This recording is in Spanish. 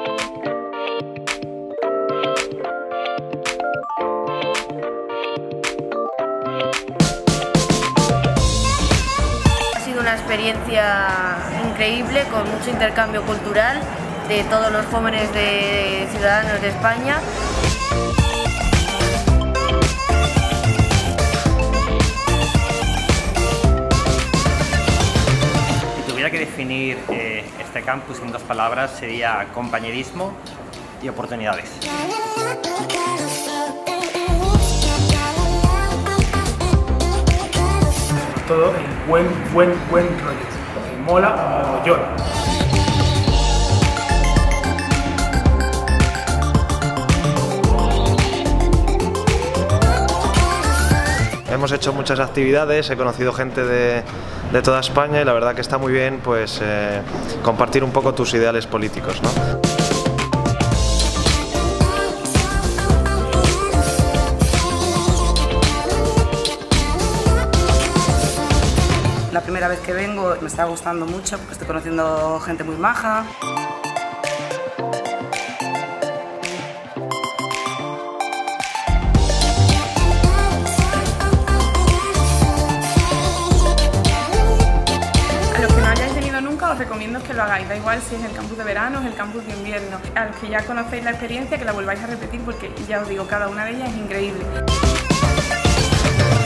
Ha sido una experiencia increíble, con mucho intercambio cultural de todos los jóvenes de ciudadanos de España. Si tuviera que definir este campus en 2 palabras, sería compañerismo y oportunidades. Todo el buen rollo, que mola mogollón. Hemos hecho muchas actividades, he conocido gente de toda España y la verdad que está muy bien pues, compartir un poco tus ideales políticos, ¿no? La primera vez que vengo me está gustando mucho porque estoy conociendo gente muy maja. Os recomiendo que lo hagáis, da igual si es el campus de verano o es el campus de invierno. A los que ya conocéis la experiencia, que la volváis a repetir porque ya os digo, cada una de ellas es increíble.